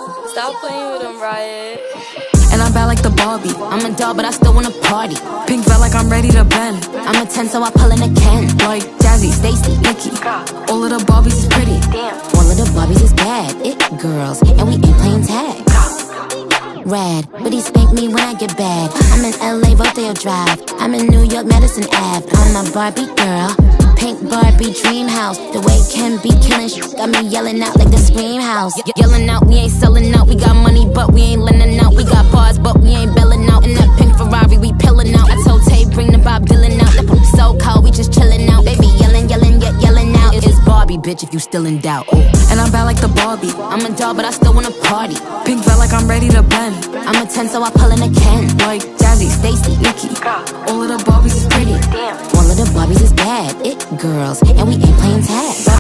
Stop playing with him, Riot. And I'm bad like the Barbie. I'm a doll, but I still wanna party. Pink felt like I'm ready to bend. I'm a 10, so I pull in a Ken. Like Jazzy, Stacy, Nikki. All of the Barbies is pretty. All of the Barbies is bad. It girls, and we ain't playing tag. Rad, but he spank me when I get bad. I'm in LA, Rodeo Drive. I'm in New York, Madison Ave. I'm a Barbie girl. Pink Barbie dream house. The way Ken be killing got me yelling out like the Scream House. Yelling out, we ain't selling out. We got money, but we ain't lending out. We got bars, but we ain't belling out. In that pink Ferrari, we pillin' out. I told Tay, bring the Bob Dylan out. The so cold, we just chillin' out. Baby, yelling, yet yelling out. It's Barbie, bitch, if you still in doubt. And I'm bad like the Barbie. I'm a doll, but I still wanna party. Pink felt like I'm ready to bend. I'm a 10, so I pull in a Ken. Like Jazzy, Stacy, Nikki. All of the Barbies is pretty. All of the Barbies is bad. It girls, and we ain't playing tag.